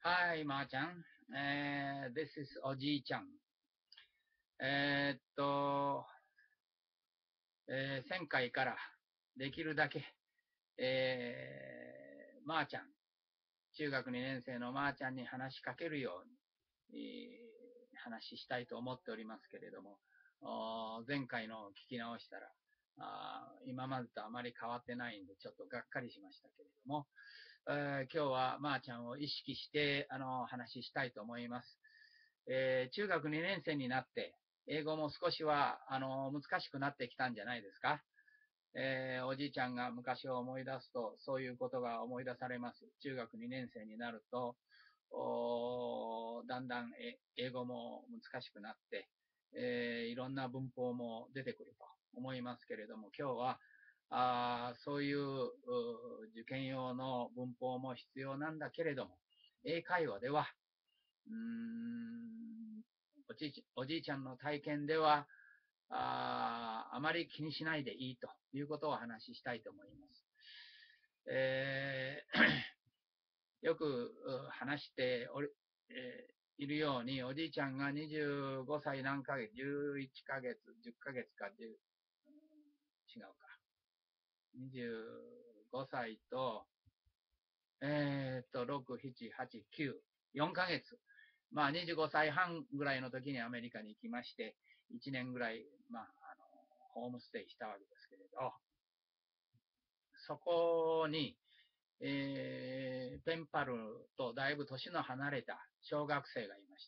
Hi, まーちゃん。This is おじいちゃん。えーっと、前回からできるだけ、まーちゃん、中学2年生のまーちゃんに話しかけるように、話したいと思っておりますけれども、前回の聞き直したら、今までとあまり変わってないんで、ちょっとがっかりしましたけれども、今日はまーちゃんを意識して話したいと思います。中学2年生になって、英語も少しは難しくなってきたんじゃないですか。おじいちゃんが昔を思い出すと、そういうことが思い出されます。中学2年生になると、だんだん英語も難しくなって、いろんな文法も出てくると思いますけれども、今日はそういう受験用の文法も必要なんだけれども、英会話ではおじいちゃんの体験ではあまり気にしないでいいということをお話ししたいと思います。よく話しているように、おじいちゃんが25歳何ヶ月、11ヶ月、10ヶ月か、違うか、25歳と、6、7、8、9、4ヶ月。まあ、25歳半ぐらいの時にアメリカに行きまして、1年ぐらい、ホームステイしたわけですけれど、そこに、ペンパルとだいぶ年の離れた小学生がいました。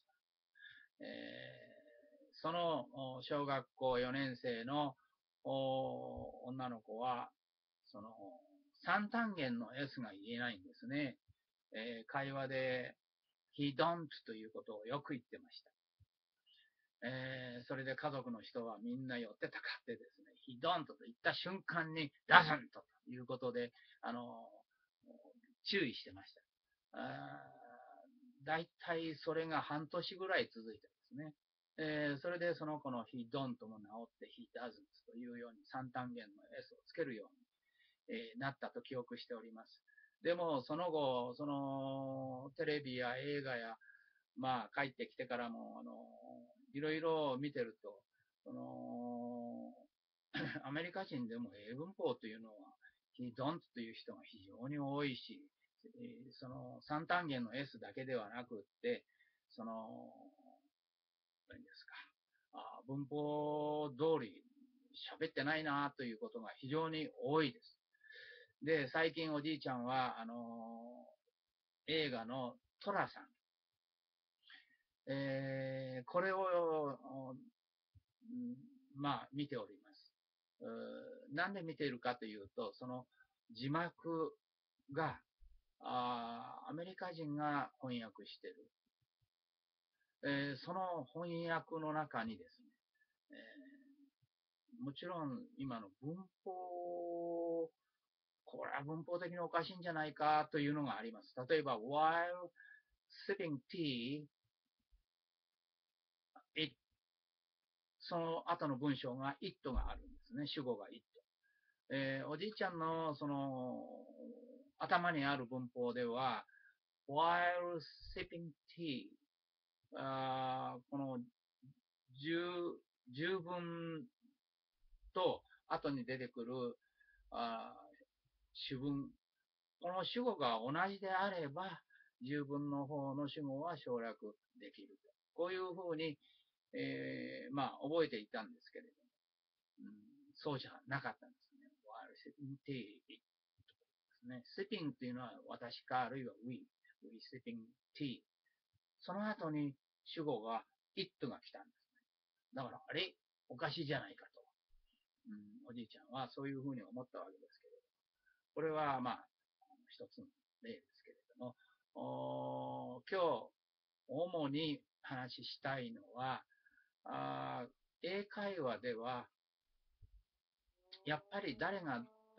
その小学校4年生の女の子は、その三単元の S が言えないんですね。会話で he don't ということをよく言ってました。それで家族の人はみんな寄ってたかってですね、he don't と言った瞬間に doesn't ということで、注意してました。だいたいそれが半年ぐらい続いてですね。それでその子の he don't も治って he doesn't というように三単元の S をつけるように、なったと記憶しております。でもその後、そのテレビや映画や、帰ってきてからも、いろいろ見てると、そのアメリカ人でも英文法というのは、he don't という人が非常に多いし、その三単元の S だけではなくって、その、何ですか、文法通り喋ってないなということが非常に多いです。で、最近おじいちゃんは、映画のトラさん、これを、見ております。なんで見ているかというと、その字幕が、アメリカ人が翻訳している。その翻訳の中にですね、もちろん今の文法、これは文法的におかしいんじゃないかというのがあります。例えば、while sipping tea, it その後の文章が it があるんですね。主語が it。おじいちゃんのその頭にある文法では、while sipping tea、この十分と後に出てくる主文、この主語が同じであれば、十分の方の主語は省略できる。こういうふうに、覚えていたんですけれども、そうじゃなかったんですね。while sipping tea ですね。sipping っていうのは私か、あるいは we sipping tea。その後に主語が it が来たんですね。だから、あれおかしいじゃないかと。おじいちゃんはそういうふうに思ったわけですけれど、これは一つの例ですけれども、今日主に話したいのは、英会話ではやっぱり誰が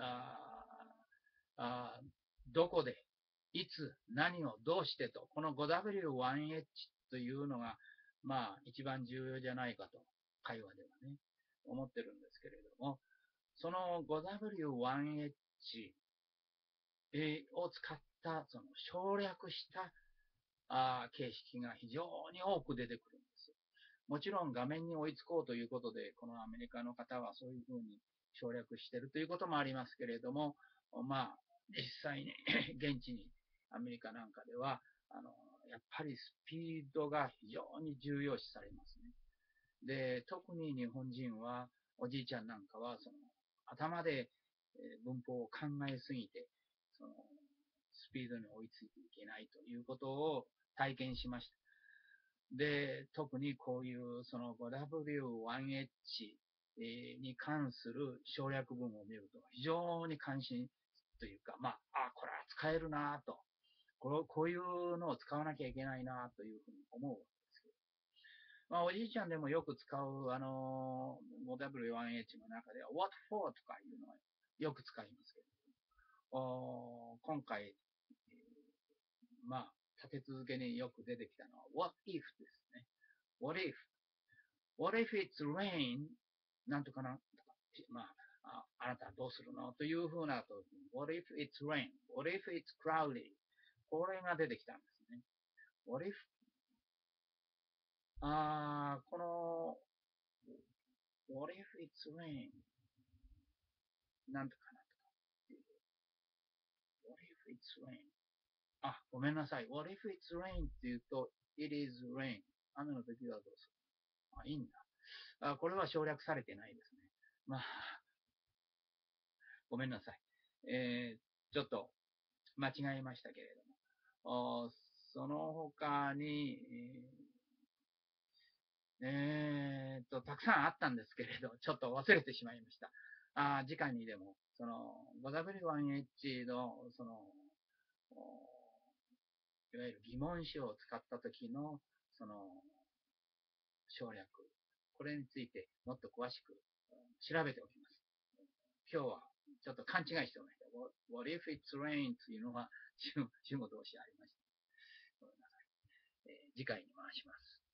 どこでいつ何をどうしてと、この 5W1H というのが一番重要じゃないかと会話ではね思ってるんですけれども、その 5W1H を使ったその省略した形式が非常に多く出てくるんです。もちろん画面に追いつこうということで、このアメリカの方はそういうふうに省略しているということもありますけれども、実際に現地にアメリカなんかでは、やっぱりスピードが非常に重要視されますね。で、特に日本人は、おじいちゃんなんかは、頭で文法を考えすぎて、スピードに追いついていけないということを体験しました。で、特にこういう 5W1H に関する省略文を見ると非常に関心というか、これは使えるなと、こういうのを使わなきゃいけないなというふうに思うわけですけど。おじいちゃんでもよく使う、5W1H の中では What for とかいうのはよく使いますけど、今回、立て続けによく出てきたのは What if ですね。What if it's rain? なんとかなとか、あなたはどうするのというふうなときに、What if it's rain? What if it's cloudy? これが出てきたんですね。What if? この What if it's rain? なんとかなとか。What if it's rain? ごめんなさい。What if it's rain って言うと、It is rain. 雨の時はどうする？いいんだ。これは省略されてないですね。ごめんなさい。ちょっと間違えましたけれども。その他に、たくさんあったんですけれど、ちょっと忘れてしまいました。次回にでも、5W1H の、いわゆる疑問詞を使った時の、省略。これについてもっと詳しく調べておきます。今日はちょっと勘違いしておりました。What if it's rain というのは主語動詞ありました。ごめんなさい。次回に回します。